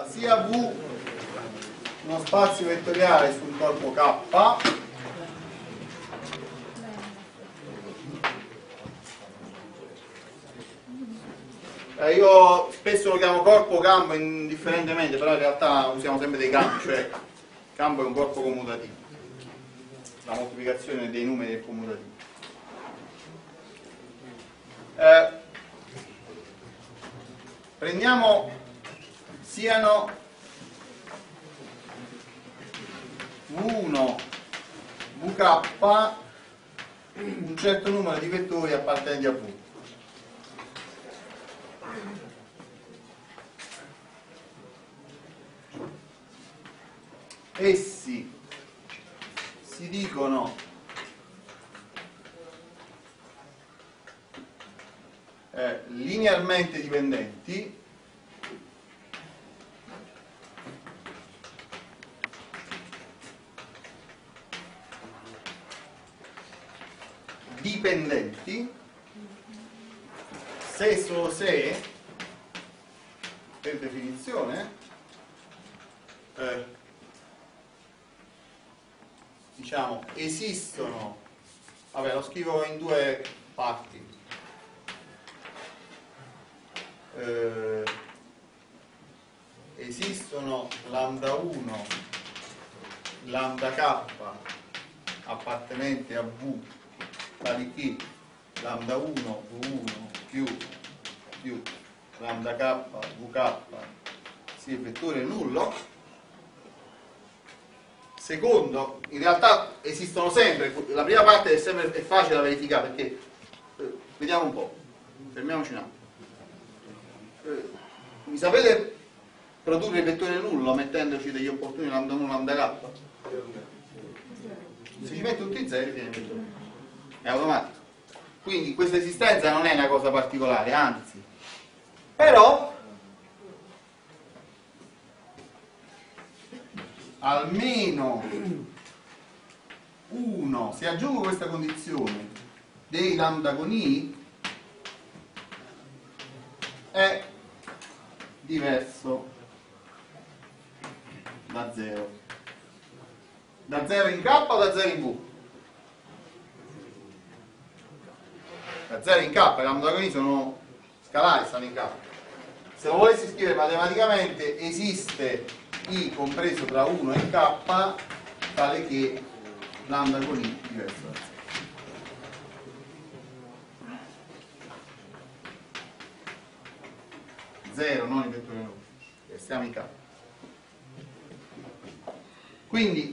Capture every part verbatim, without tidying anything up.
sia V uno spazio vettoriale sul corpo K eh, io spesso lo chiamo corpo o campo indifferentemente, però in realtà usiamo sempre dei campi, cioè campo è un corpo commutativo, la moltiplicazione dei numeri è commutativa. Eh, prendiamo siano V uno, V K un certo numero di vettori appartenenti a V. Essi si dicono eh, linearmente dipendenti dipendenti se e solo se, per definizione, eh, diciamo esistono, vabbè lo scrivo in due parti, eh, esistono lambda uno, lambda k appartenenti a V tali che lambda uno, V uno più, più lambda k, Vk sia il vettore nullo. Secondo, in realtà esistono sempre, la prima parte è sempre è facile da verificare perché, eh, vediamo un po', fermiamoci un attimo. Eh, mi sapete produrre il vettore nullo mettendoci degli opportuni lambda uno, lambda k? Se ci metto tutti i zeri viene il vettore nullo. È automatico. Quindi questa esistenza non è una cosa particolare, anzi. Però almeno uno, se aggiungo questa condizione dei lambda con i, è diverso da zero. Da zero in K o da zero in V? Da zero in K, i lambda con i sono scalari, stanno in K. Se lo volessi scrivere matematicamente, esiste I compreso tra uno e K tale che lambda con I diverso da zero. zero, non il vettore nullo, stiamo in K. Quindi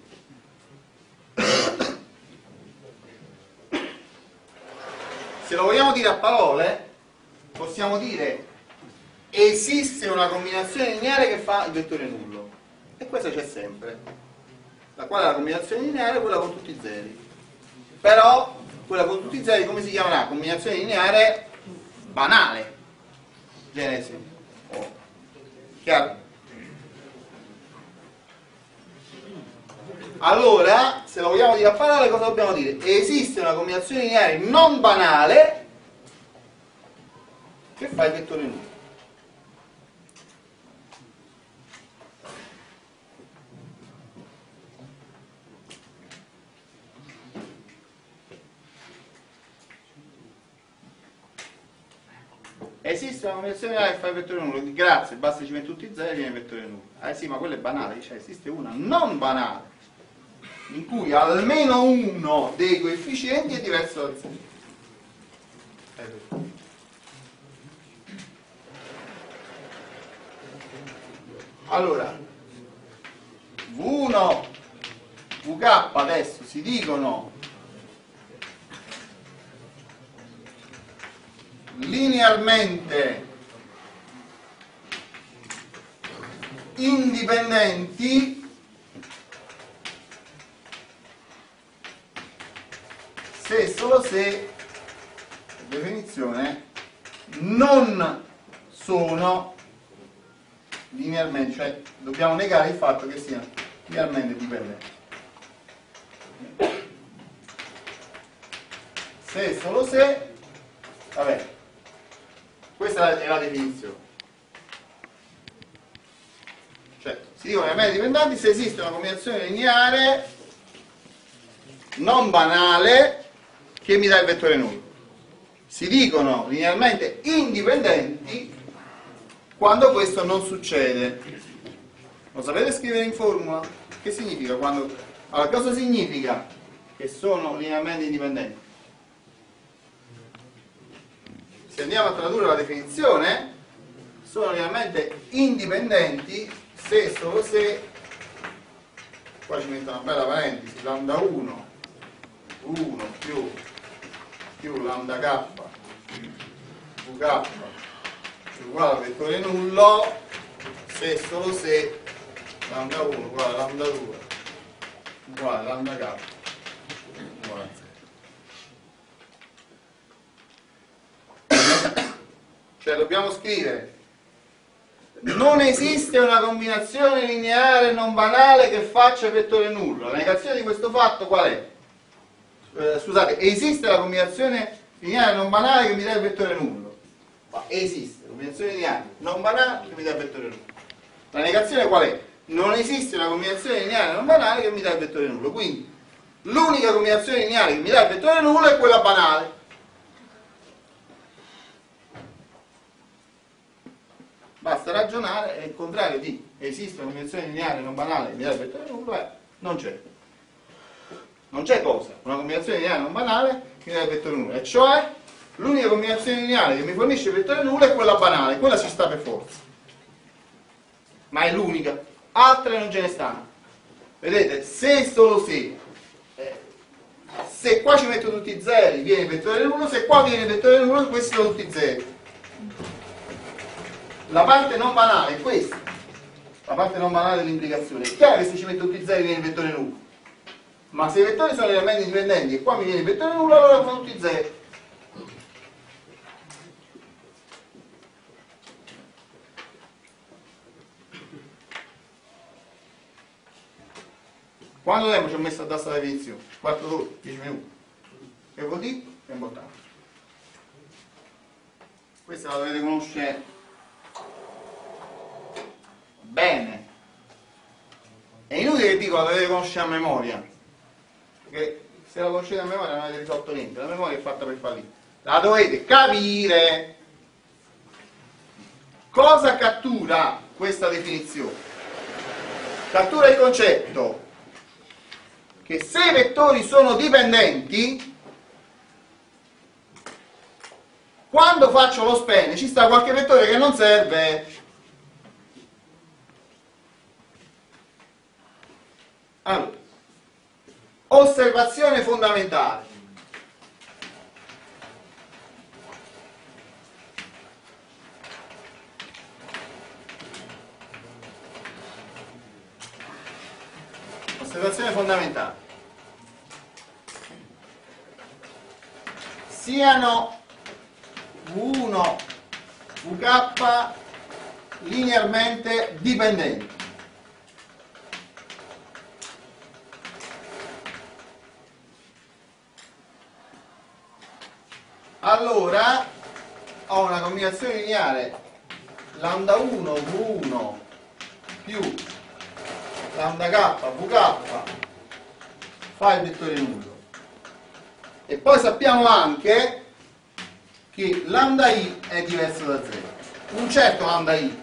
se lo vogliamo dire a parole, possiamo dire esiste una combinazione lineare che fa il vettore nullo, e questa c'è sempre. La quale è la combinazione lineare? Quella con tutti i zeri. Però quella con tutti i zeri come si chiamerà? Combinazione lineare banale. Genesi. Oh. Chiaro? Allora, se lo vogliamo dire a parole, cosa dobbiamo dire? Esiste una combinazione lineare non banale che fa il vettore nullo. Esiste una combinazione lineare che fa il vettore nullo. Grazie, basta ci metti tutti i zeri e viene il vettore nullo. Eh sì, ma quello è banale. Cioè, esiste una non banale in cui almeno uno dei coefficienti è diverso da zero. Allora, V uno, V K adesso si dicono linearmente indipendenti se e solo se, per definizione, non sono linearmente, cioè dobbiamo negare il fatto che siano linearmente dipendenti. Se e solo se, vabbè, questa è la definizione. si dicono linearmente dipendenti se esiste una combinazione lineare non banale che mi dà il vettore nullo. Si dicono linearmente indipendenti quando questo non succede. Lo sapete scrivere in formula? Che significa quando... Allora, cosa significa che sono linearmente indipendenti? Se andiamo a tradurre la definizione, sono linearmente indipendenti se e solo se, qua ci metto una bella parentesi, lambda uno, uno più, più lambda k, vk uguale al vettore nullo, se e solo se lambda uno uguale a lambda due uguale a lambda k uguale a zero. Cioè dobbiamo scrivere non esiste una combinazione lineare non banale che faccia vettore nullo. La negazione di questo fatto qual è? Eh, scusate, esiste la combinazione lineare non banale che mi dà il vettore nullo. Ma esiste, combinazione lineare non banale che mi dà il vettore nullo. La negazione qual è? Non esiste una combinazione lineare non banale che mi dà il vettore nullo. Quindi l'unica combinazione lineare che mi dà il vettore nullo è quella banale. Basta ragionare e il contrario di esiste una combinazione lineare non banale che mi dà il vettore nullo è non c'è. Non c'è cosa? Una combinazione lineare non banale che mi dà il vettore nullo. E cioè l'unica combinazione lineare che mi fornisce il vettore nullo è quella banale, quella ci sta per forza. Ma è l'unica, altre non ce ne stanno. Vedete, se e solo se, eh, se qua ci metto tutti i zeri viene il vettore nullo, se qua viene il vettore nullo questi sono tutti zeri. La parte non banale è questa, la parte non banale dell'implicazione. È chiaro che se ci metto tutti i zeri viene il vettore nullo, ma se i vettori sono elementi indipendenti e qua mi viene il vettore nullo, allora sono tutti zeri. Quanto tempo ci ho messo a dare questa definizione? quattro d'ora, dieci minuti. Che vuol dire? È importante. Questa la dovete conoscere bene. È inutile che dico la dovete conoscere a memoria, perché se la conoscete a memoria non avete risolto niente. La memoria è fatta per fallire. La dovete capire. Cosa cattura questa definizione? Cattura il concetto che se i vettori sono dipendenti, quando faccio lo spene ci sta qualche vettore che non serve. Allora, osservazione fondamentale. Osservazione fondamentale. Siano V uno, V K linearmente dipendenti. Allora ho una combinazione lineare lambda uno V uno più lambda k vk fa il vettore nullo. E poi sappiamo anche che lambda i è diverso da zero. Un certo lambda i,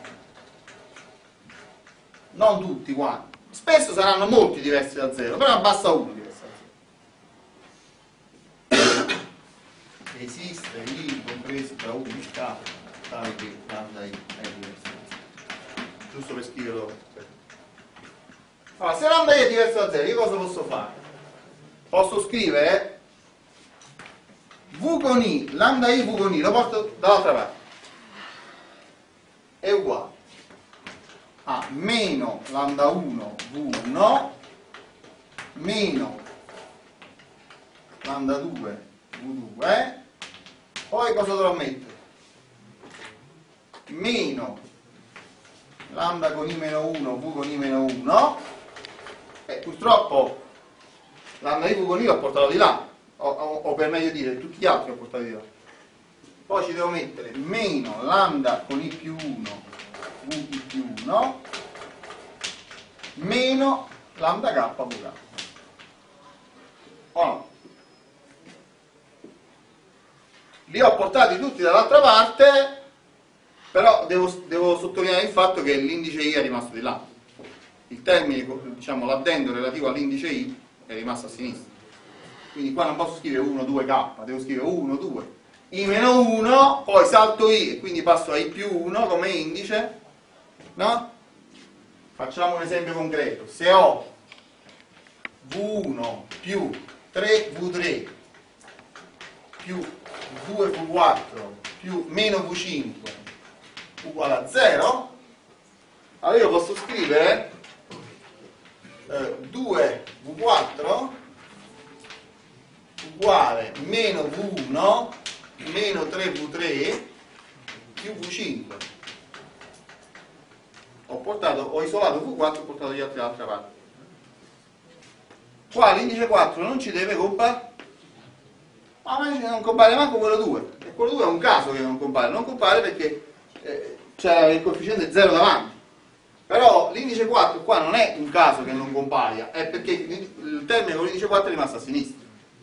non tutti quanti, spesso saranno molti diversi da zero, però basta uno diverso da zero. Esiste i compresi tra uno e k tale che lambda i è diverso da zero. Giusto per scriverlo. Allora, se lambda i è diverso da zero, io cosa posso fare? Posso scrivere V con i, lambda i V con i, lo porto dall'altra parte. È uguale a meno lambda uno V uno meno lambda due V due. Poi cosa dovrò mettere? Meno lambda con i meno uno V con i meno uno. E purtroppo lambda i V con i l'ho portato di là, o, o, o per meglio dire tutti gli altri ho portato di là. Poi ci devo mettere meno lambda con i più uno V i più uno meno lambda k v k. O no? Li ho portati tutti dall'altra parte, però devo, devo sottolineare il fatto che l'indice i è rimasto di là. Il termine, diciamo, l'addendo relativo all'indice i è rimasto a sinistra. Quindi qua non posso scrivere uno, due k, devo scrivere uno, due. I meno uno, poi salto i e quindi passo a i più uno come indice, no? Facciamo un esempio concreto. Se ho v uno più tre v tre più due v quattro più meno v cinque uguale a zero, allora io posso scrivere eh, due v quattro uguale meno v uno meno tre v tre più v cinque. Ho, portato, ho isolato v quattro e ho portato gli altri dall'altra parte. Qua l'indice quattro non ci deve comparire, ma non compare manco quello due, e quello due è un caso che non compare, non compare perché eh, c'è il coefficiente zero davanti. Però l'indice quattro qua non è un caso che non compaia, è perché il termine con l'indice quattro è rimasto a sinistra.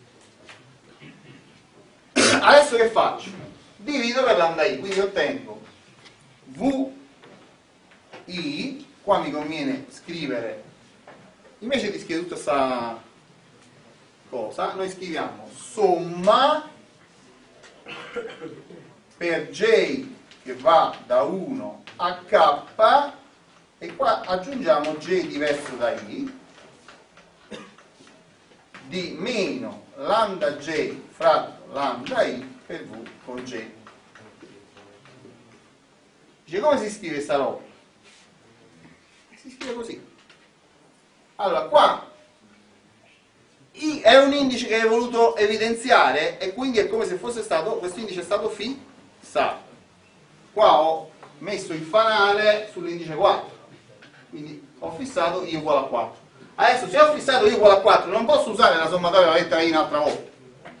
Adesso che faccio? Divido per lambda i, quindi ottengo v i, qua mi conviene scrivere, invece di scrivere tutta questa cosa, noi scriviamo somma per j che va da uno a k, e qua aggiungiamo j diverso da i di meno lambda j fratto lambda i per v con j. Dice, come si scrive sta roba? Si scrive così. Allora, qua i è un indice che hai voluto evidenziare e quindi è come se fosse stato, questo indice è stato fissato. Qua ho messo il fanale sull'indice quattro, quindi ho fissato i uguale a quattro. Adesso, se ho fissato i uguale a quattro, non posso usare la sommatoria della lettera i un'altra volta,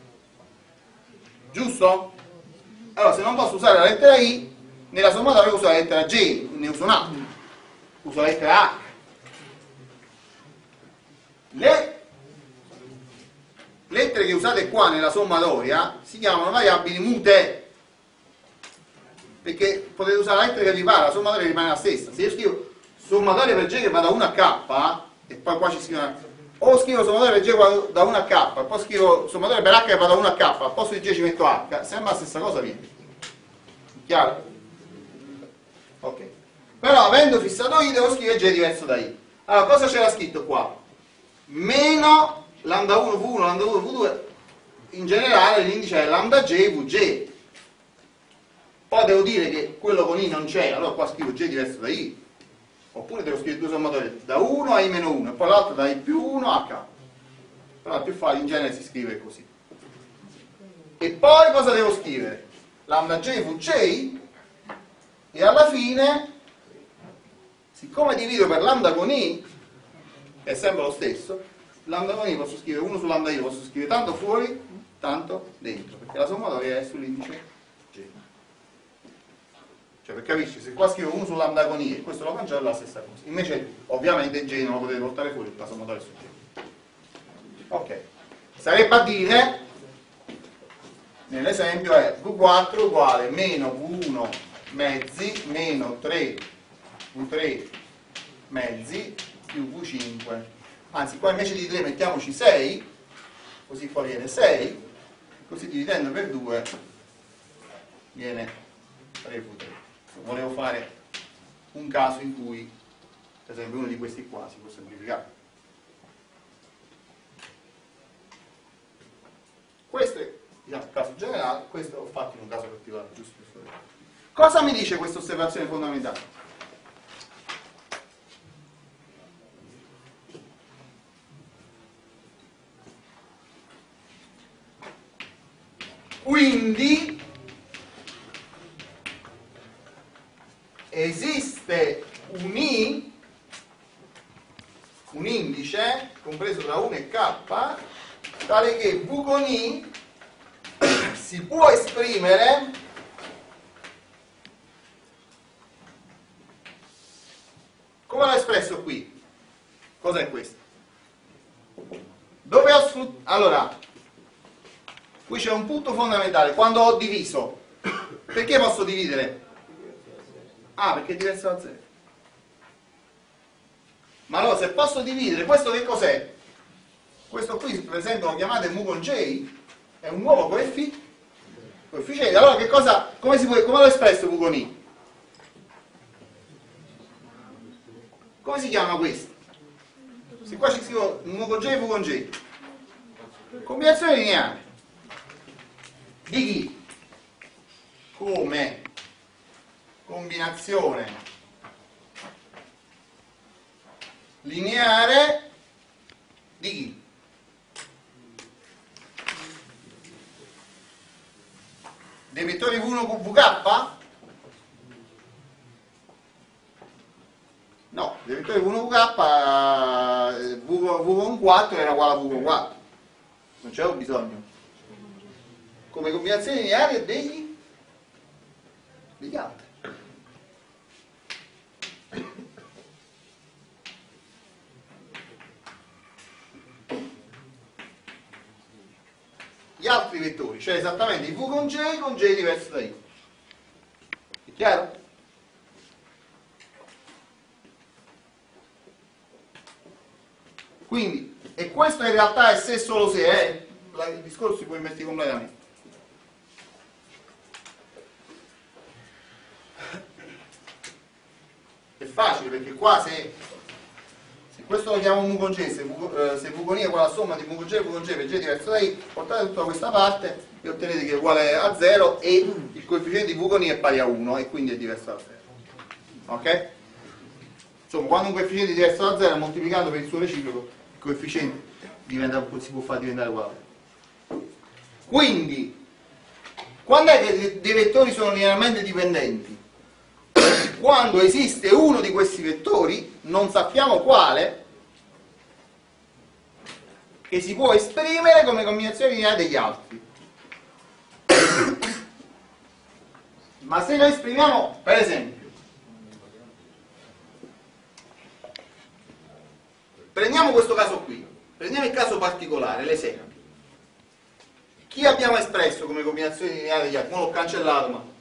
giusto? Allora, se non posso usare la lettera i, nella sommatoria uso la lettera j, ne uso un'altra, uso la lettera h. Le lettere che usate qua nella sommatoria si chiamano variabili mute, perché potete usare la lettera che vi pare, la sommatoria rimane la stessa. Se io scrivo sommatoria per j che va da uno a k, e poi qua ci scrivo una, o scrivo sommatoria per j che va da uno a k, e poi scrivo sommatoria per h che va da uno a k, al posto di j ci metto h, sembra la stessa cosa, via. Chiaro? Ok. Però avendo fissato i devo scrivere j diverso da i. Allora, cosa c'era scritto qua? Meno lambda uno v uno, lambda due v due, in generale l'indice è lambda j vj. Poi devo dire che quello con i non c'è, allora qua scrivo j diverso da i, oppure devo scrivere due sommatorie da uno a i meno uno e poi l'altro da i più uno a k. Però è più facile, in genere si scrive così. E poi cosa devo scrivere? Lambda j vj, e alla fine, siccome divido per lambda con i, che è sempre lo stesso, lambda con i posso scrivere uno su lambda i, lo posso scrivere tanto fuori, tanto dentro, perché la sommatoria è sull'indice j. Cioè, per capisci, se qua scrivo uno su lambda con i e questo lo cancello, è la stessa cosa. Invece, ovviamente, j non lo potete portare fuori, la sommatoria è su j. Ok. Sarebbe a dire, nell'esempio è v quattro uguale meno v uno mezzi meno tre v tre mezzi più v cinque, anzi qua invece di tre mettiamoci sei, così qua viene sei, così dividendo per due viene tre v tre. Volevo fare un caso in cui per esempio uno di questi qua si può semplificare. Questo è, diciamo, il caso generale, questo l'ho fatto in un caso particolare, giusto? Cosa mi dice questa osservazione fondamentale? Quindi esiste un i, un indice compreso tra uno e k, tale che v con i si può esprimere come l'ho espresso qui, Cos'è questo? Dove ho sfruttato? Allora, qui c'è un punto fondamentale. Quando ho diviso, perché posso dividere? Ah, perché è diverso da zero. Ma allora, se posso dividere, questo che cos'è? Questo qui, per esempio, lo chiamate mu con j, è un nuovo coeffi- coefficiente. Allora, che cosa, come, si può, come l'ho espresso mu con i? Come si chiama questo? Se qua ci scrivo mu con j e mu con j. Combinazione lineare. Di chi? Come combinazione lineare di chi? Dei vettori V uno con V K? No, dei vettori V uno V K V, V con quattro era uguale a V con quattro. Non c'è bisogno. Come combinazione lineare degli degli altri. Gli altri vettori, cioè esattamente i V con J con J diverso da I. È chiaro? Quindi, e questo in realtà è se solo se, eh? Il discorso si può invertire completamente. È facile perché qua se, se questo lo chiamo mu con j, se v, eh, se v con i è uguale alla somma di mu con j e v con j per j diverso da i, portate tutta questa parte e ottenete che è uguale a zero e il coefficiente di v con i è pari a uno e quindi è diverso da zero. Ok? Insomma, quando un coefficiente è diverso da zero, moltiplicando per il suo reciproco, il coefficiente diventa, si può far diventare uguale a zero. Quindi, quando è che dei vettori sono linearmente dipendenti? Quando esiste uno di questi vettori, non sappiamo quale, che si può esprimere come combinazione lineare degli altri. Ma se noi esprimiamo, per esempio, prendiamo questo caso qui, prendiamo il caso particolare, l'esempio. Chi abbiamo espresso come combinazione lineare degli altri? Non l'ho cancellato, ma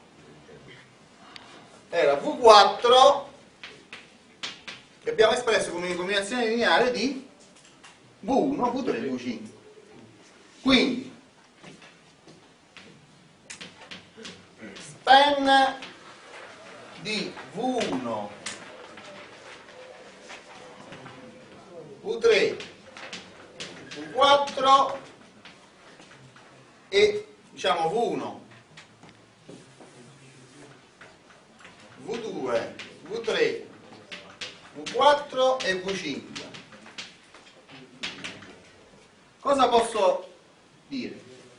era V quattro che abbiamo espresso come combinazione lineare di V uno, V tre e V cinque. Quindi span di V uno, V tre, V quattro e diciamo V uno, V due, V tre, V quattro e V cinque. Cosa posso dire?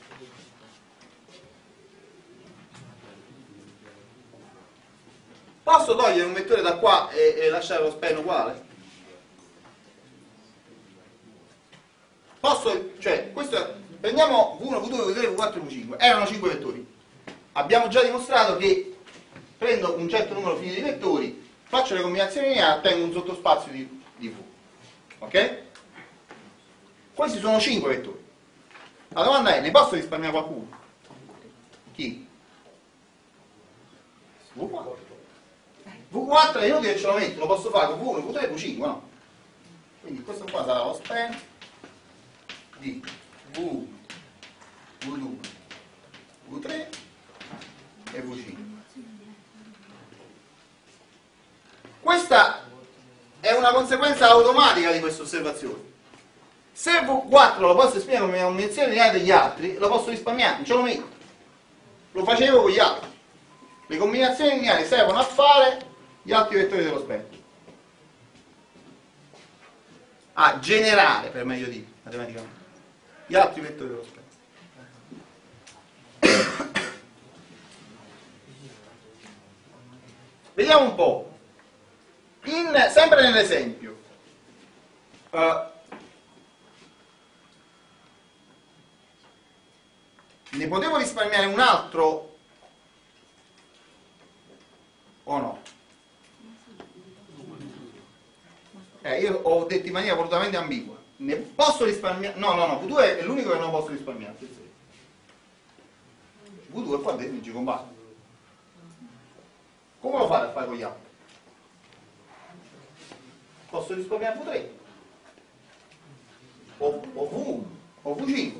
Posso togliere un vettore da qua e, e lasciare lo span uguale? Posso, cioè, questo è, prendiamo V uno, V due, V tre, V quattro e V cinque. Erano cinque vettori. Abbiamo già dimostrato che prendo un certo numero finito di vettori, faccio le combinazioni lineari, ottengo un sottospazio di, di V. Ok? Questi sono cinque vettori. La domanda è, ne posso risparmiare qualcuno? Chi? V quattro. V quattro è inutile che ce lo metto, lo posso fare con V uno, V tre e V cinque, no? Quindi questo qua sarà lo span di V uno, V due, V tre e V cinque. Questa è una conseguenza automatica di questa osservazione. Se V quattro lo posso esprimere come combinazione lineare degli altri, lo posso risparmiare, non ce lo metto. Lo facevo con gli altri. Le combinazioni lineari servono a fare gli altri vettori dello spettro. A generare, per meglio dire, matematicamente, gli altri vettori dello spettro. Vediamo un po'. In, sempre nell'esempio, uh, ne potevo risparmiare un altro o no? Eh, io ho detto in maniera volutamente ambigua. Ne posso risparmiare? No, no, no, V due è l'unico che non posso risparmiare. V due qua dentro ci combatte. Come lo fate a fare con gli altri? Posso risparmiare V tre o, o V uno o V cinque,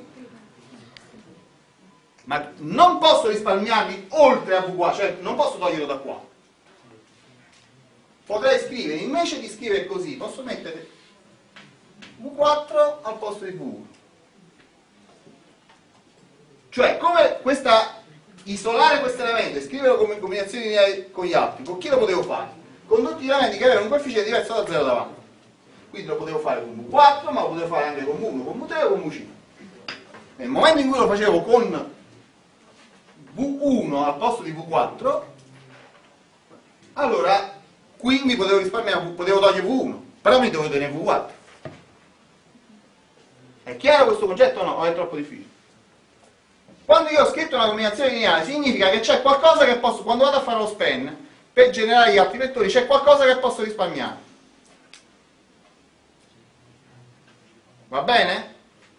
ma non posso risparmiarli oltre a V quattro, cioè non posso toglierlo da qua. Potrei scrivere, invece di scrivere così, posso mettere V quattro al posto di V uno. Cioè, come questa, isolare questo elemento e scriverlo come combinazione lineare con gli altri, con chi lo potevo fare? Con tutti gli elementi che avevano un coefficiente diverso da zero davanti. Quindi lo potevo fare con V quattro, ma lo potevo fare anche con V uno, con V tre o con V cinque. Nel momento in cui lo facevo con V uno al posto di V quattro, allora qui mi potevo risparmiare, potevo togliere V uno, però mi dovevo tenere V quattro. È chiaro questo concetto o no? O è troppo difficile? Quando io ho scritto una combinazione lineare significa che c'è qualcosa che posso, quando vado a fare lo span per generare gli altri vettori, c'è qualcosa che posso risparmiare. Va bene?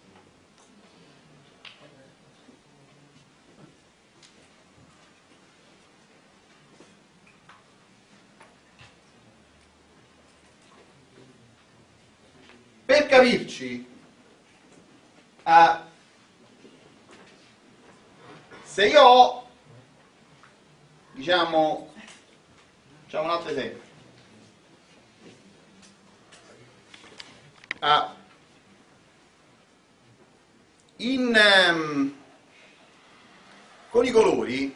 Per capirci, eh, se io ho, diciamo, facciamo un altro esempio, eh, in, ehm, con i colori,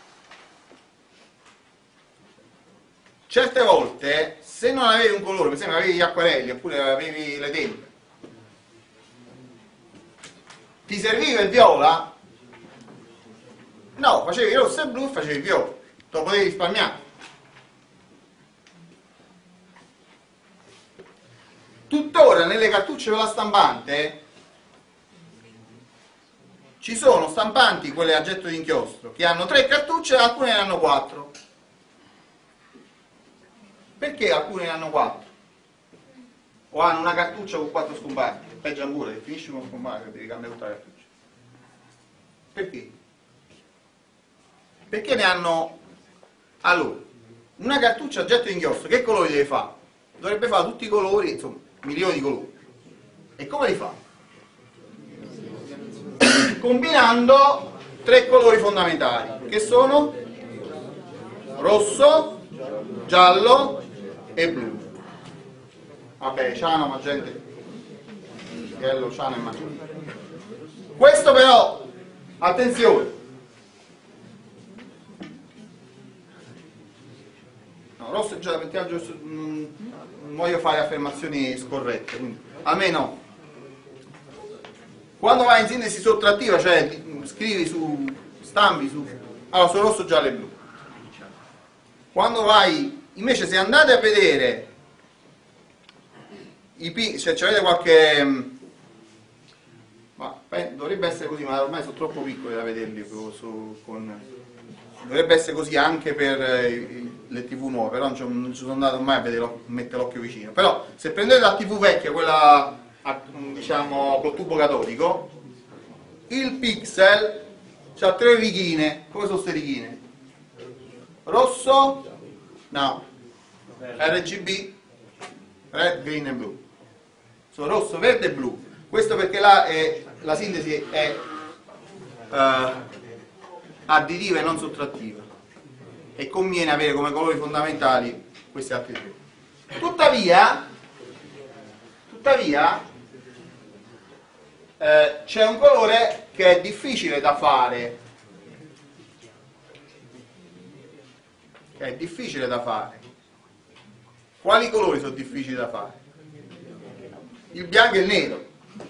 certe volte, se non avevi un colore, per esempio avevi gli acquarelli oppure avevi le tempere, ti serviva il viola? No, facevi rosso e blu e facevi viola, te lo potevi risparmiare. Tuttora nelle cartucce per la stampante ci sono stampanti, quelle a getto di inchiostro, che hanno tre cartucce e alcune ne hanno quattro. Perché alcune ne hanno quattro? O hanno una cartuccia con quattro scomparti? Peggio ancora, che finisci con scomparti, devi cambiare tutta la cartuccia. Perché? Perché ne hanno... Allora, una cartuccia a getto di inchiostro, che colori deve fare? Dovrebbe fare tutti i colori, insomma, milioni di colori. E come li fa? Combinando tre colori fondamentali, che sono rosso, giallo e blu. Vabbè, ciano, magenta, yellow, ciano e magenta. Questo però, attenzione, no, rosso e giallo, mettiamo giusto, non voglio fare affermazioni scorrette, quindi almeno quando vai in sintesi sottrattiva, cioè scrivi su, stampi su, allora su rosso, giallo e blu. Quando vai, invece se andate a vedere i pi, se avete qualche, ma, beh, dovrebbe essere così, ma ormai sono troppo piccoli da vederli su, con, dovrebbe essere così anche per le tv nuove, però non ci, non ci sono andato mai a vedere, mettere l'occhio vicino. Però se prendete la tv vecchia, quella a, diciamo col tubo catodico, il pixel ha tre righine. Come sono queste righine? Rosso, no, R G B, red, green e blu. Sono rosso, verde e blu. Questo perché là è, la sintesi è uh, additiva e non sottrattiva, e conviene avere come colori fondamentali questi altri tre. Tuttavia, tuttavia eh, c'è un colore che è difficile da fare, che è difficile da fare. Quali colori sono difficili da fare? Il bianco e il nero.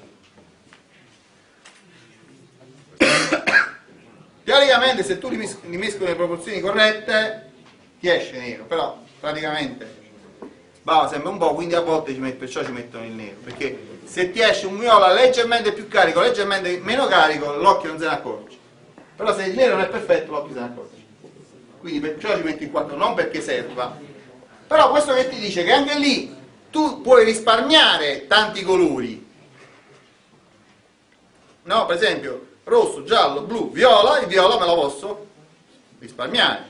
Teoricamente se tu li mescoli nelle proporzioni corrette ti esce nero, però praticamente va sempre un po', quindi a volte ci met- perciò ci mettono il nero, perché se ti esce un viola leggermente più carico, leggermente meno carico, l'occhio non se ne accorge, però se il nero non è perfetto l'occhio se ne accorge, quindi perciò ci metti il quattro, non perché serva. Però questo che ti dice che anche lì tu puoi risparmiare tanti colori, no? Per esempio rosso, giallo, blu, viola, il viola me lo posso risparmiare,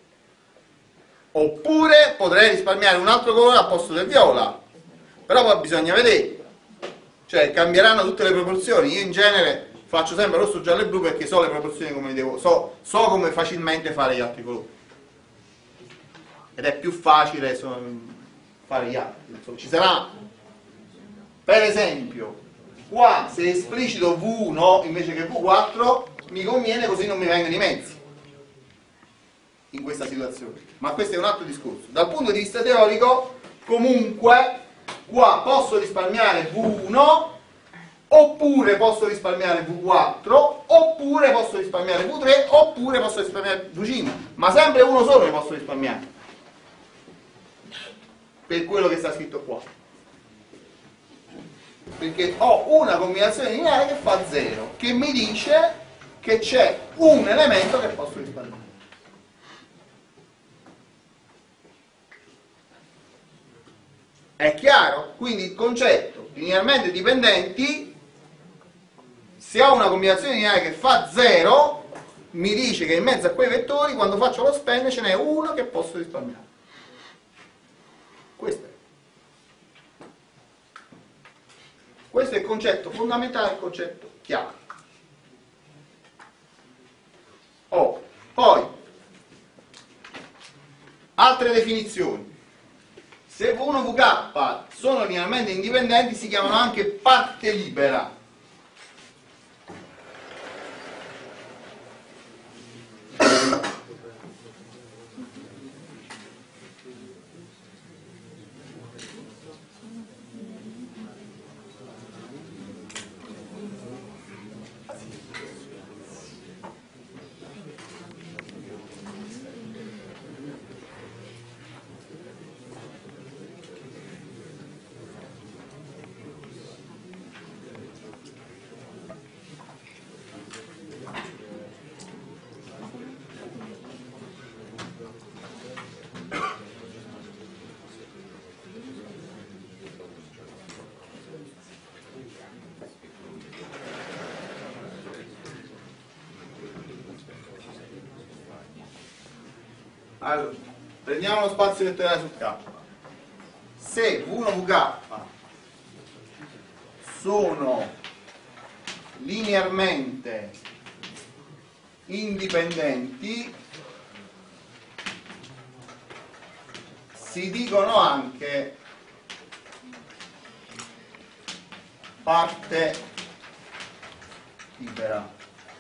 oppure potrei risparmiare un altro colore al posto del viola, però poi bisogna vedere, cioè cambieranno tutte le proporzioni. Io in genere faccio sempre rosso, giallo e blu perché so le proporzioni come devo, so, so come facilmente fare gli altri colori, ed è più facile so, fare gli altri. Insomma, ci sarà, per esempio, qua se esplicito V uno invece che V quattro mi conviene, così non mi vengono i mezzi in questa situazione, ma questo è un altro discorso. Dal punto di vista teorico, comunque qua posso risparmiare V uno, oppure posso risparmiare V quattro, oppure posso risparmiare V tre, oppure posso risparmiare V cinque, ma sempre uno solo ne posso risparmiare, per quello che sta scritto qua, perché ho una combinazione lineare che fa zero, che mi dice che c'è un elemento che posso risparmiare. È chiaro? Quindi il concetto linearmente dipendenti, se ho una combinazione lineare che fa zero, mi dice che in mezzo a quei vettori, quando faccio lo span, ce n'è uno che posso risparmiare. Questo è. Questo è il concetto fondamentale, il concetto chiave. Oh, poi, altre definizioni. Se V uno e V K sono linearmente indipendenti, si chiamano anche parte libera. Allora, prendiamo lo spazio vettoriale su K. Se V uno e V K sono linearmente indipendenti, si dicono anche parte libera.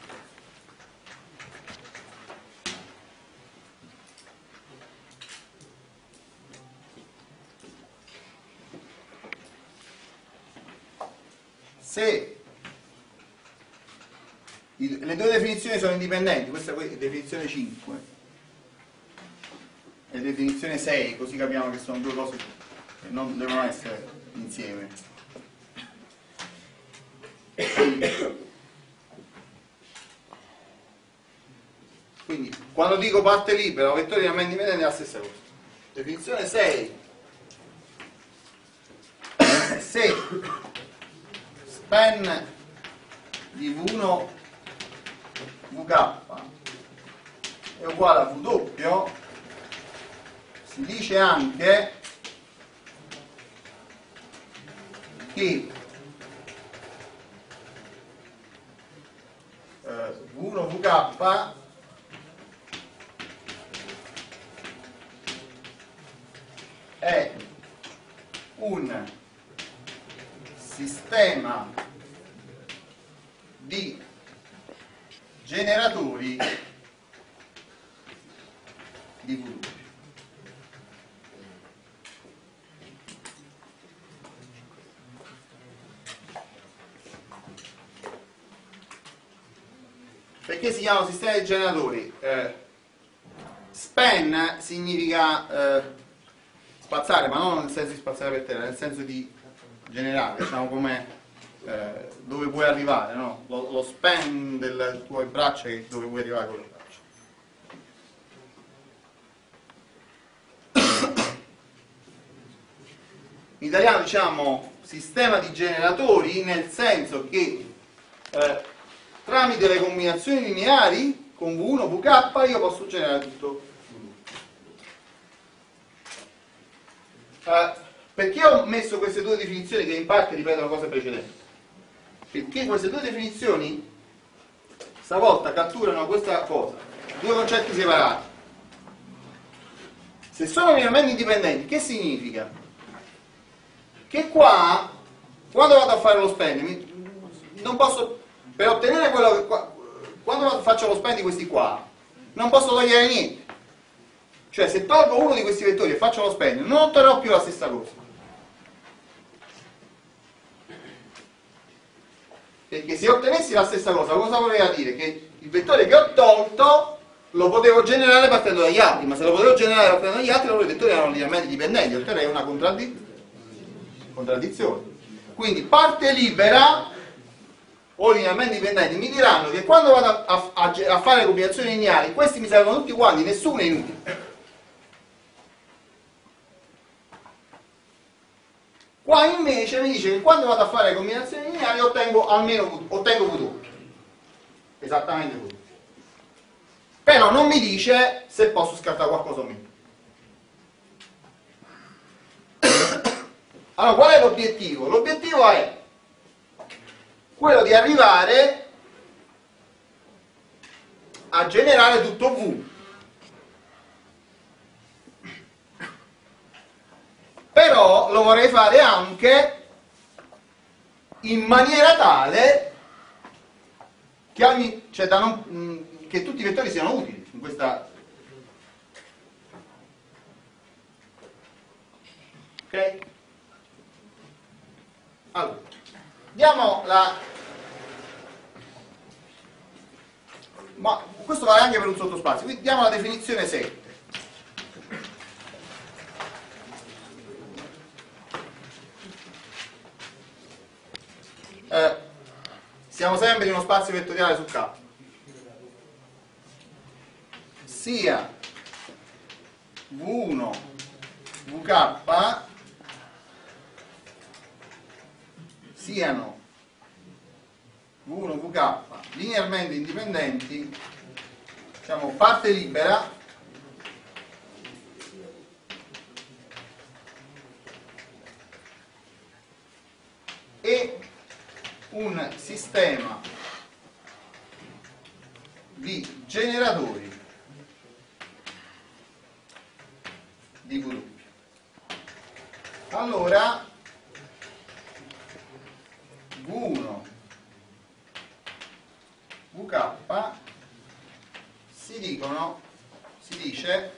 Se le due definizioni sono indipendenti, questa è definizione cinque e definizione sei, così capiamo che sono due cose che non devono essere insieme. Quindi quando dico parte libera o vettore linearmente indipendente è la stessa cosa. Definizione sei: se span di V uno V K è uguale a V doppio, si dice anche che eh, V uno V K è un sistema di generatori di V doppio. Perché si chiamano sistemi di generatori? Eh, span significa eh, spazzare, ma non nel senso di spazzare per terra, nel senso di generare, diciamo come eh, dove vuoi arrivare, no? Lo, lo span delle tue braccia è dove vuoi arrivare con le braccia. in italiano diciamo sistema di generatori, nel senso che eh, tramite le combinazioni lineari con V uno, V K io posso generare tutto. Eh, perché ho messo queste due definizioni che in parte ripetono cose precedenti? Perché queste due definizioni stavolta catturano questa cosa, due concetti separati. Se sono linearmente indipendenti, che significa? Che qua, quando vado a fare lo spending, non posso, per ottenere quello che qua, quando faccio lo spend di questi qua, non posso togliere niente. Cioè, se tolgo uno di questi vettori e faccio lo spend, non otterrò più la stessa cosa. Perché se ottenessi la stessa cosa, cosa voleva dire? Che il vettore che ho tolto lo potevo generare partendo dagli altri, ma se lo potevo generare partendo dagli altri, allora i vettori erano linearmente dipendenti, otterrei una contraddi- contraddizione. Quindi parte libera o linearmente dipendenti mi diranno che quando vado a, a, a fare le combinazioni lineari, questi mi servono tutti quanti, nessuno è inutile. Qua invece mi dice che quando vado a fare le combinazioni lineari ottengo almeno ottengo V doppio. Esattamente V doppio. Però non mi dice se posso scartare qualcosa o meno. Allora, qual è l'obiettivo? L'obiettivo è quello di arrivare a generare tutto V. Però lo vorrei fare anche in maniera tale che, ogni, cioè da non, che tutti i vettori siano utili in questa. Ok? Allora, diamo la. Ma questo vale anche per un sottospazio, quindi diamo la definizione sette. Eh, siamo sempre in uno spazio vettoriale su K. Sia V uno, V K siano V uno, V K linearmente indipendenti, diciamo parte libera e un sistema di generatori di V doppio. Allora V uno, V K si dicono, si dice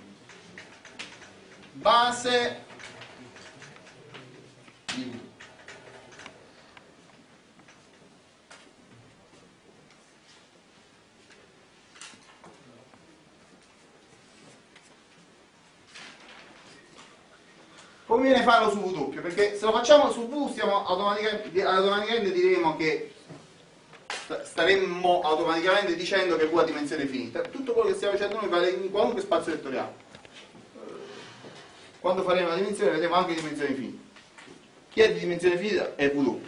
base di V. Conviene farlo su V doppio, perché se lo facciamo su V stiamo automaticamente, automaticamente diremo che staremmo automaticamente dicendo che V ha dimensione finita. Tutto quello che stiamo facendo noi vale in qualunque spazio vettoriale. Quando faremo la dimensione vedremo anche dimensione finita. Chi è di dimensione finita è V doppio.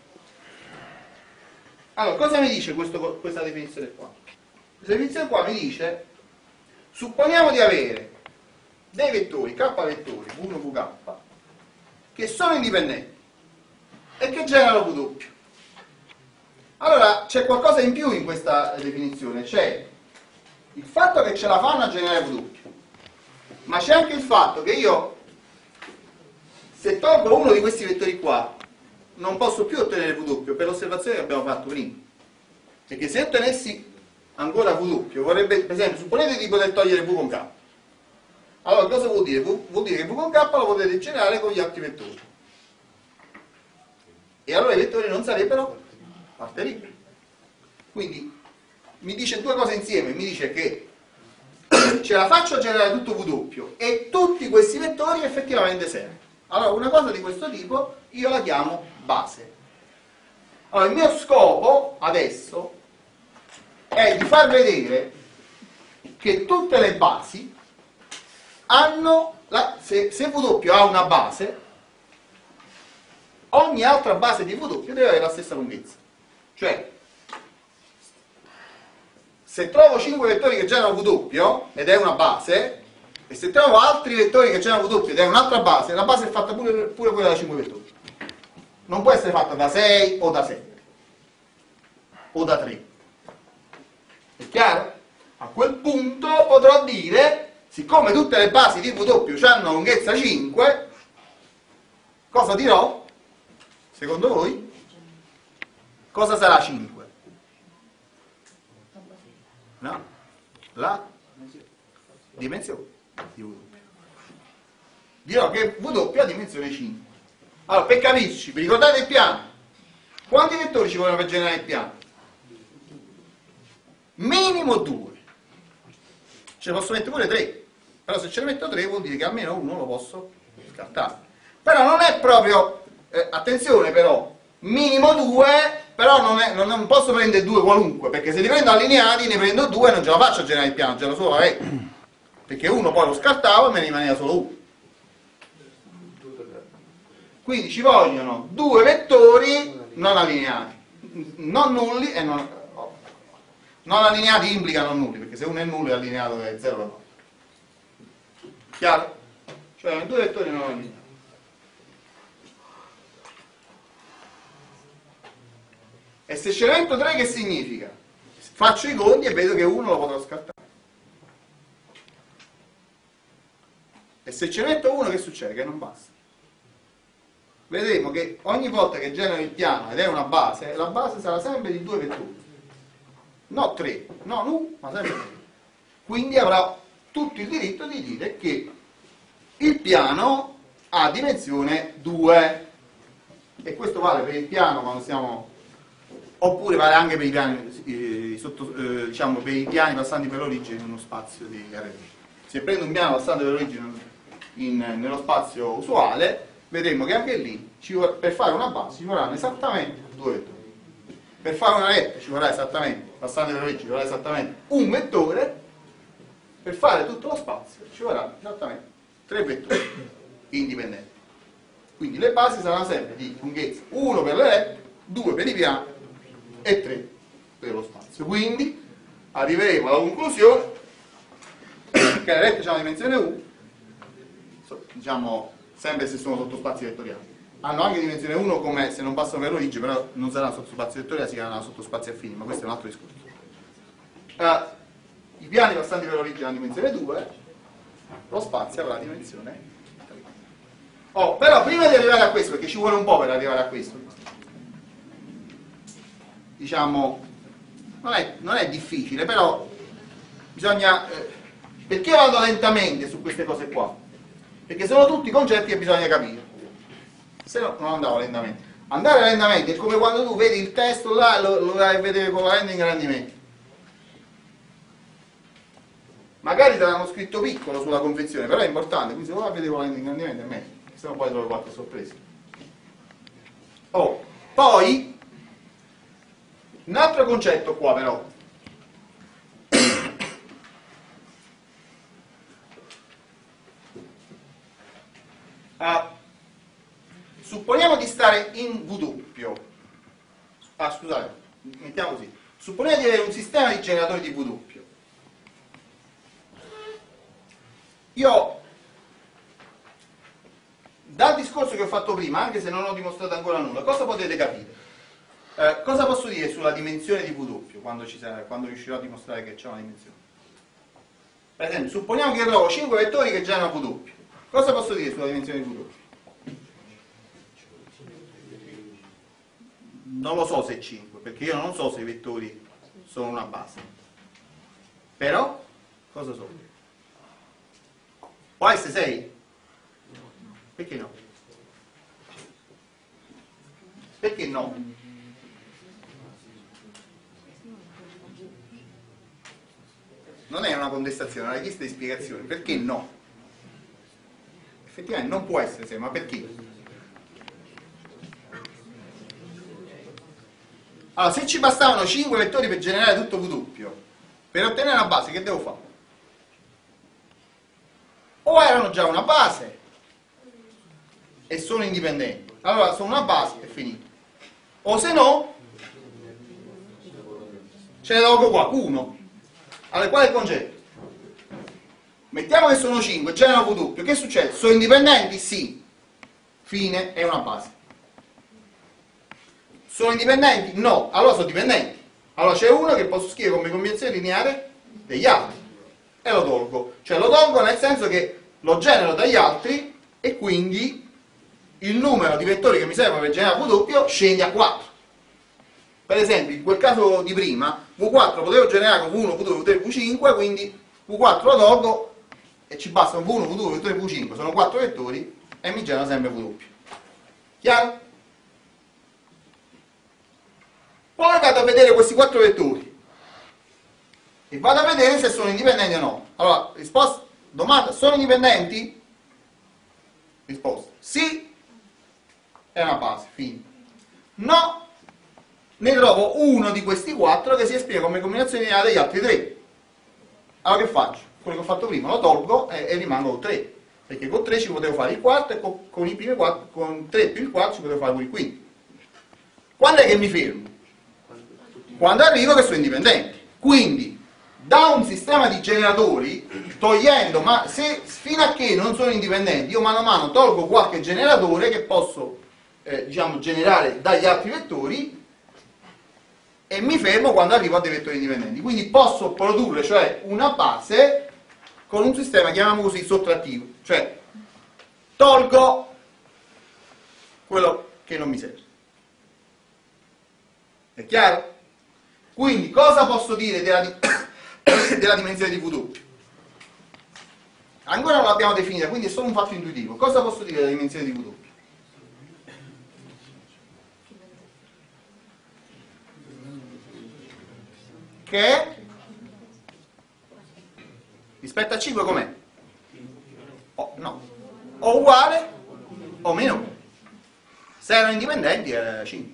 Allora, cosa mi dice questo, questa definizione qua? Questa definizione qua mi dice, supponiamo di avere dei vettori, K vettori, V uno, V K, che sono indipendenti e che generano V doppio. Allora c'è qualcosa in più in questa definizione, c'è il fatto che ce la fanno a generare V doppio, ma c'è anche il fatto che io, se tolgo uno di questi vettori qua, non posso più ottenere V doppio per l'osservazione che abbiamo fatto prima. Perché se ottenessi ancora V doppio, vorrebbe, per esempio, supponete di poter togliere V con K. Allora cosa vuol dire? Vuol dire che V con K lo potete generare con gli altri vettori. E allora i vettori non sarebbero parte libera. Quindi mi dice due cose insieme, mi dice che ce la faccio a generare tutto V doppio e tutti questi vettori effettivamente servono. Allora una cosa di questo tipo io la chiamo base. Allora il mio scopo adesso è di far vedere che tutte le basi hanno, la, se, se V doppio ha una base, ogni altra base di V deve avere la stessa lunghezza. Cioè, se trovo cinque vettori che generano V ed è una base, e se trovo altri vettori che generano V ed è un'altra base, la base è fatta pure, pure quella da cinque vettori. Non può essere fatta da sei o da sette o da tre. È chiaro? A quel punto potrò dire, siccome tutte le basi di V hanno lunghezza cinque, cosa dirò? Secondo voi? Cosa sarà cinque? No? La dimensione di V. Dirò che V ha dimensione cinque. Allora, per capirci, vi ricordate il piano? Quanti vettori ci vogliono per generare il piano? Minimo due. Ce ne posso mettere pure tre. Però se ce ne metto tre vuol dire che almeno uno lo posso scartare. Però non è proprio, eh, attenzione però, minimo due, però non, è, non, non posso prendere due qualunque, perché se li prendo allineati ne prendo due e non ce la faccio a generare il piano, ce la solo vabbè. Perché uno poi lo scartavo e me ne rimaneva solo uno. Quindi ci vogliono due vettori non allineati, non nulli e non, non allineati implica non nulli, perché se uno è nullo è allineato è zero da no. Chiaro? Cioè due vettori non allineati. E se ce ne metto tre che significa? Faccio i conti e vedo che uno lo potrò scartare. E se ce ne metto uno che succede? Che non basta. Vedremo che ogni volta che genero il piano ed è una base, la base sarà sempre di due vettori. No tre, no nu, ma sempre tre. Quindi avrà tutto il diritto di dire che il piano ha dimensione due. E questo vale per il piano quando siamo... oppure vale anche per i piani, eh, sotto, eh, diciamo, per i piani passanti per l'origine in uno spazio di array. Se prendo un piano passante per l'origine in, nello spazio usuale, vedremo che anche lì ci vorrà, per fare una base ci vorranno esattamente due vettori. Per fare una retta ci vorrà esattamente, passante per l'origine ci vorrà esattamente un vettore. Per fare tutto lo spazio ci vorrà esattamente tre vettori indipendenti. Quindi le basi saranno sempre di lunghezza uno per le rette, due per i piani e tre per lo spazio. Quindi arriveremo alla conclusione che le rette hanno dimensione u, diciamo sempre se sono sottospazi vettoriali. Hanno anche dimensione uno come se non passano per l'origine, però non saranno sottospazi vettoriali, si chiamano sottospazi affini, ma questo è un altro discorso. Uh, I piani passanti per l'origine hanno dimensione due, lo spazio avrà dimensione tre. Oh, però prima di arrivare a questo, perché ci vuole un po' per arrivare a questo, diciamo, non è, non è difficile, però bisogna... Eh, perché vado lentamente su queste cose qua? Perché sono tutti concetti che bisogna capire, se no non andavo lentamente. Andare lentamente è come quando tu vedi il testo là e lo, lo vai a vedere con la lente ingrandimento. Magari te l'hanno scritto piccolo sulla confezione, però è importante, quindi se lo vai a vedere con la lente ingrandimento è meglio, se no poi trovi qualche sorpresa. Oh, poi un altro concetto qua però. Uh, supponiamo di stare in V. Ah, scusate, mettiamo così. Supponiamo di avere un sistema di generatori di V. Io, dal discorso che ho fatto prima, anche se non ho dimostrato ancora nulla, cosa potete capire? Eh, cosa posso dire sulla dimensione di V quando, ci sarà, quando riuscirò a dimostrare che c'è una dimensione? Per esempio, supponiamo che io trovo cinque vettori che generano V. Cosa posso dire sulla dimensione di V? Non lo so se è cinque, perché io non so se i vettori sono una base. Però, cosa so? Può essere sei? Perché no? Perché no? Non è una contestazione, è una richiesta di spiegazione. Perché no? Effettivamente non può essere sei, ma perché? Allora, se ci bastavano cinque vettori per generare tutto V, per ottenere una base, che devo fare? O erano già una base e sono indipendenti, allora sono una base, è finito. O se no, ce ne tolgo qua, uno. Allora, qual è il concetto? Mettiamo che sono cinque, generano V doppio, che succede? Sono indipendenti? Sì. Fine, è una base. Sono indipendenti? No. Allora sono dipendenti. Allora c'è uno che posso scrivere come combinazione lineare degli altri. E lo tolgo. Cioè lo tolgo nel senso che lo genero dagli altri e quindi il numero di vettori che mi servono per generare V doppio scende a quattro. Per esempio, in quel caso di prima, V quattro potevo generare con V uno, V due, V tre, V cinque, quindi V quattro lo tolgo e ci bastano V uno, V due, V tre, V cinque, sono quattro vettori e mi genera sempre V doppio. Chiaro? Poi vado a vedere questi quattro vettori e vado a vedere se sono indipendenti o no. Allora, risposta, domanda, sono indipendenti? Risposta, sì, è una base, fine. No, ne trovo uno di questi quattro che si esprime come combinazione lineare degli altri tre. Allora che faccio? Quello che ho fatto prima lo tolgo e, e rimango con tre, perché con tre ci potevo fare il quarto e con, con i primi quattro, con tre più il quarto ci potevo fare pure il quinto. Quando è che mi fermo? Quando arrivo che sono indipendenti. Quindi da un sistema di generatori, togliendo, ma se fino a che non sono indipendenti, io mano a mano tolgo qualche generatore che posso eh, diciamo generare dagli altri vettori e mi fermo quando arrivo a dei vettori indipendenti. Quindi posso produrre, cioè, una base con un sistema, chiamiamo così, sottrattivo, cioè tolgo quello che non mi serve. È chiaro? Quindi cosa posso dire della, della dimensione di V doppio? Ancora non l'abbiamo definita, quindi è solo un fatto intuitivo. Cosa posso dire della dimensione di V doppio? Che rispetto a cinque com'è? Oh, no, o uguale o meno. Se erano indipendenti era cinque.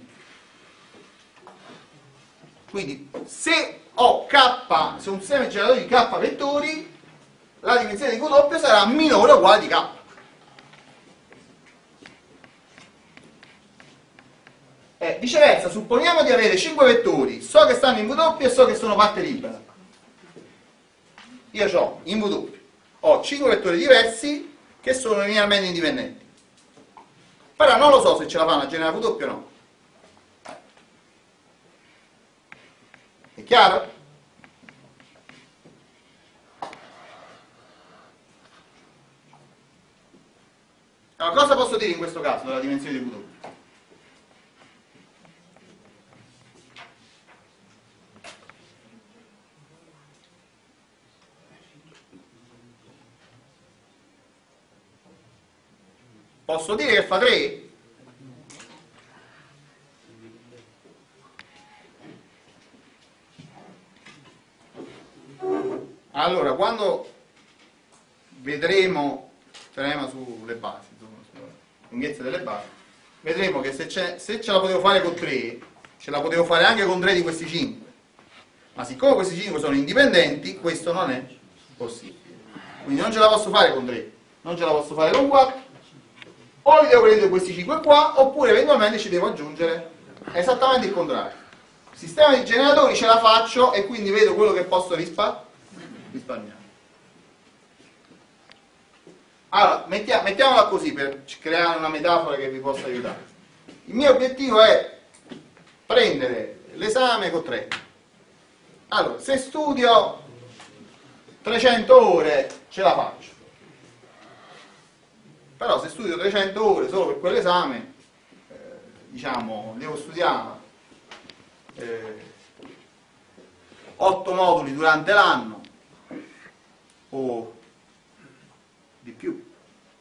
Quindi se ho K, se un sistema di generatori di K vettori, la dimensione di V doppio sarà minore o uguale di K. Eh, viceversa, supponiamo di avere cinque vettori, so che stanno in V doppio e so che sono parte libera. Io ho in V doppio, ho cinque vettori diversi che sono linearmente indipendenti. Però non lo so se ce la fanno a generare V doppio o no. È chiaro? Allora, cosa posso dire in questo caso della dimensione di V doppio? Posso dire che fa tre? Allora, quando vedremo il teorema sulle basi, insomma, sulla lunghezza delle basi, vedremo che se, se ce la potevo fare con tre, ce la potevo fare anche con tre di questi cinque. Ma siccome questi cinque sono indipendenti, questo non è possibile. Quindi non ce la posso fare con tre, non ce la posso fare con quattro, o li devo prendere questi cinque qua, oppure eventualmente ci devo aggiungere esattamente il contrario. Il sistema di generatori ce la faccio e quindi vedo quello che posso risparmiare. risparmiare. Allora, mettia, mettiamola così per creare una metafora che vi possa aiutare. Il mio obiettivo è prendere l'esame con tre. Allora, se studio trecento ore ce la faccio. Però se studio trecento ore solo per quell'esame, eh, diciamo, devo studiare eh, otto moduli durante l'anno o di più.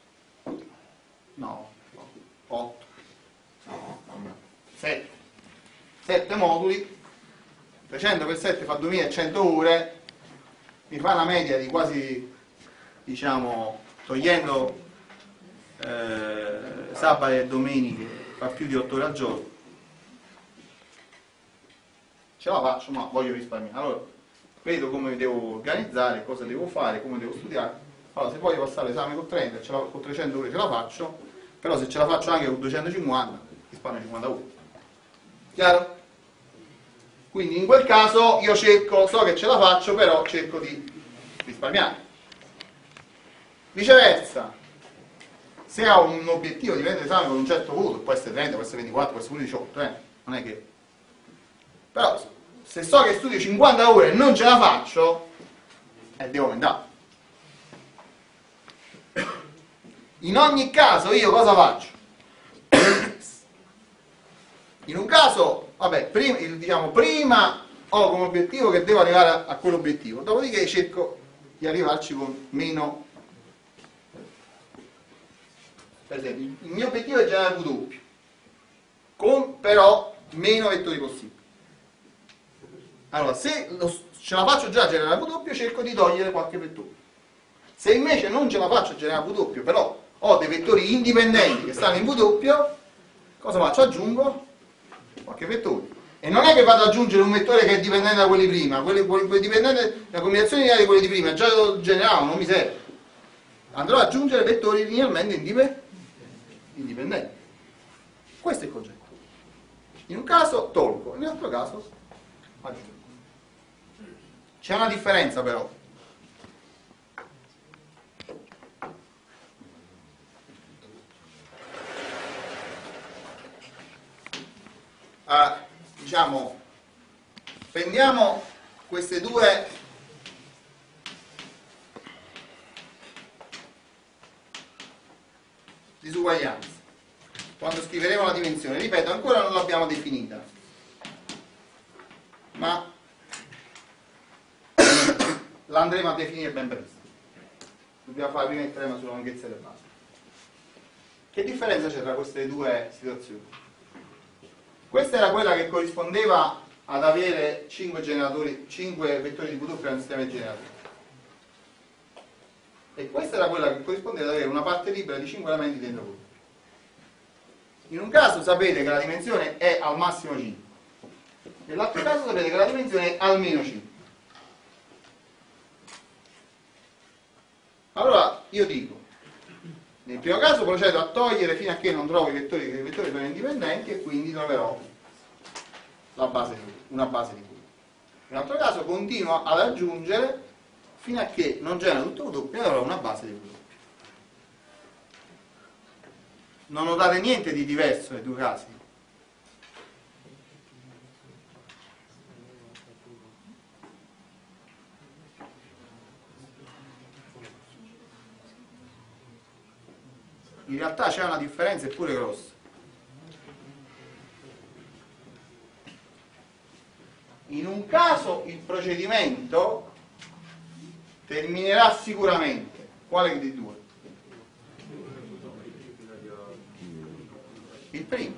No, otto. No, sette. sette moduli, trecento per sette fa duemilacento ore, mi fa una media di quasi, diciamo, togliendo Eh, sabato e domeniche, fa più di otto ore al giorno. Ce la faccio, ma voglio risparmiare. Allora, vedo come devo organizzare, cosa devo fare, come devo studiare. Allora, se voglio passare l'esame con trenta, ce la, con trecento ore ce la faccio, però se ce la faccio anche con duecentocinquanta risparmio cinquanta euro. Chiaro? Quindi in quel caso io cerco, so che ce la faccio, però cerco di risparmiare. Viceversa, se ho un obiettivo di prendere esame con un certo voto, può essere trenta, può essere ventiquattro, può essere pure diciotto, eh? Non è che... Però se so che studio cinquanta ore e non ce la faccio, eh, devo aumentare. In ogni caso io cosa faccio? In un caso, vabbè, prima, diciamo, prima ho come obiettivo che devo arrivare a, a quell'obiettivo, dopodiché cerco di arrivarci con meno. Per esempio, il mio obiettivo è generare V doppio, con però meno vettori possibili. Allora, se lo, ce la faccio già a generare V doppio, cerco di togliere qualche vettore. Se invece non ce la faccio a generare V doppio, però ho dei vettori indipendenti che stanno in V doppio, cosa faccio? Aggiungo qualche vettore. E non è che vado ad aggiungere un vettore che è dipendente da quelli prima, quelli, quelli, quelli dipendente, la combinazione lineare di quelli di prima, già lo generavo, non mi serve. Andrò ad aggiungere vettori linearmente indipendenti. Questo è il concetto. In un caso tolgo, in un altro caso aggiungo. C'è una differenza però. Uh, diciamo, prendiamo queste due disuguaglianze quando scriveremo la dimensione. Ripeto, ancora non l'abbiamo definita, ma la andremo a definire ben presto. Dobbiamo fare prima il teorema sulla lunghezza delle basi. Che differenza c'è tra queste due situazioni? Questa era quella che corrispondeva ad avere cinque generatori, cinque vettori di V doppio nel sistema di generatori. E questa era quella che corrispondeva ad avere una parte libera di cinque elementi dentro V doppio. In un caso sapete che la dimensione è al massimo cinque, nell'altro caso sapete che la dimensione è almeno cinque. Allora io dico, nel primo caso procedo a togliere fino a che non trovo i vettori, che i vettori sono indipendenti, e quindi troverò la base di, una base di V. Nell'altro caso continuo ad aggiungere fino a che non genera tutto V doppio e avrò una base di V doppio. Non notate niente di diverso nei due casi? In realtà c'è una differenza eppure grossa. In un caso il procedimento terminerà sicuramente. Quale dei due? Il primo.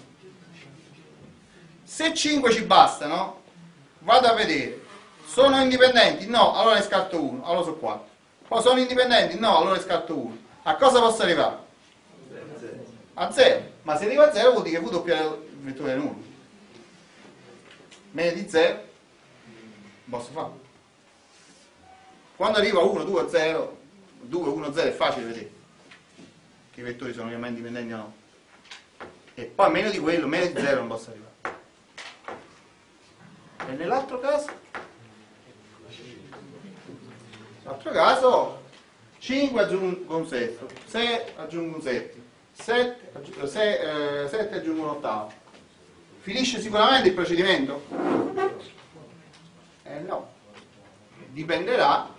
Se cinque ci bastano, vado a vedere. Sono indipendenti? No, allora ne scarto uno, allora sono quattro. Poi sono indipendenti? No, allora ne scarto uno. A cosa posso arrivare? A zero. Ma se arrivo a zero vuol dire che V doppio è il vettore nullo. Meno di zero posso fare. Quando arrivo a uno, due, zero, due, uno, zero è facile vedere che i vettori sono realmente indipendenti o no. E poi meno di quello, meno di zero non posso arrivare. E nell'altro caso? Nell'altro caso cinque aggiungo un sesto, sei aggiungo un settimo, sette aggiungo un ottavo. Finisce sicuramente il procedimento? Eh no. Dipenderà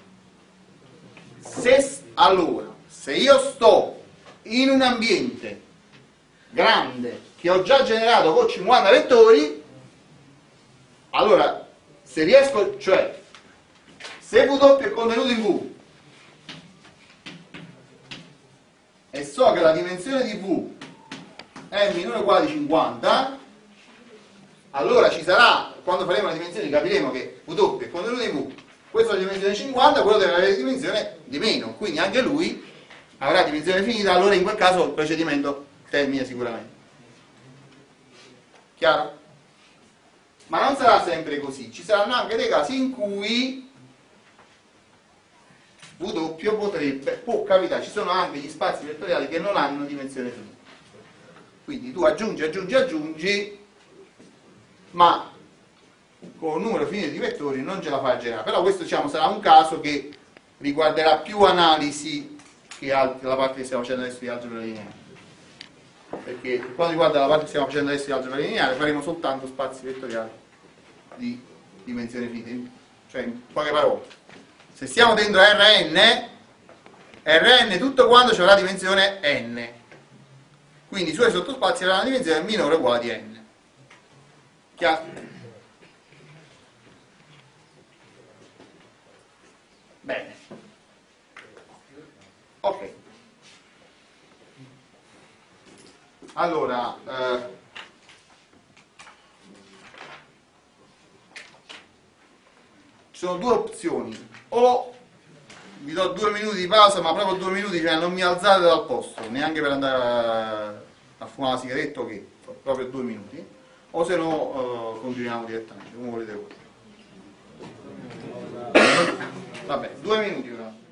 se allora, se io sto in un ambiente grande che ho già generato con cinquanta vettori, allora se riesco, cioè se V doppio è contenuto in V e so che la dimensione di V è minore o uguale di cinquanta, allora ci sarà, quando faremo la dimensione capiremo che V doppio è contenuto in V, questa è la dimensione cinquanta, quello deve avere dimensione di meno, quindi anche lui avrà dimensione finita, allora in quel caso il procedimento termina sicuramente. Chiaro? Ma non sarà sempre così, ci saranno anche dei casi in cui W potrebbe, può capitare, ci sono anche gli spazi vettoriali che non hanno dimensione finita. Quindi tu aggiungi, aggiungi, aggiungi, ma con un numero finito di vettori non ce la fai a generare. Però questo, diciamo, sarà un caso che riguarderà più analisi che alt- la parte che stiamo facendo adesso di algebra lineare. Perché per quanto riguarda la parte che stiamo facendo adesso di algebra lineare faremo soltanto spazi vettoriali di dimensione finita. Cioè, in poche parole, se stiamo dentro Rn, Rn tutto quanto ci avrà dimensione n, quindi i suoi sottospazi avranno una dimensione minore o uguale di n. Chiaro? Bene. Ok. Allora, eh, ci sono due opzioni: o vi do due minuti di pausa, ma proprio due minuti, cioè non mi alzate dal posto, neanche per andare a, a fumare la sigaretta, ok, proprio due minuti, o se no eh, continuiamo direttamente, come volete voi. Vabbè, due minuti però.